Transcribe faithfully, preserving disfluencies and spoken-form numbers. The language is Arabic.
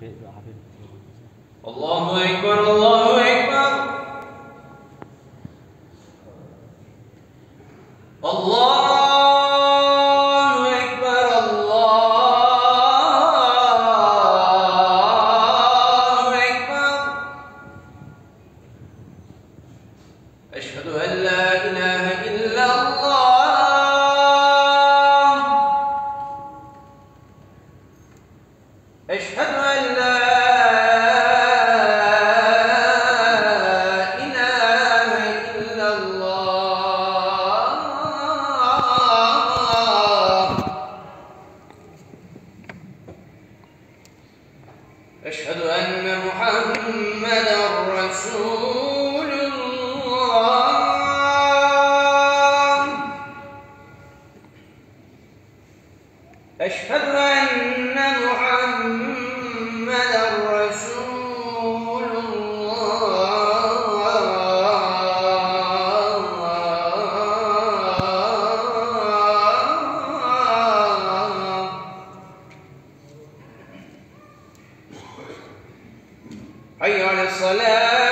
الله أكبر الله أكبر الله أكبر الله أكبر أشهد أن لا إله إلا الله أشهد أن لا أشهد أن محمدًا رسول الله أشهد أن محمدًا رسول الله حي على الصلاة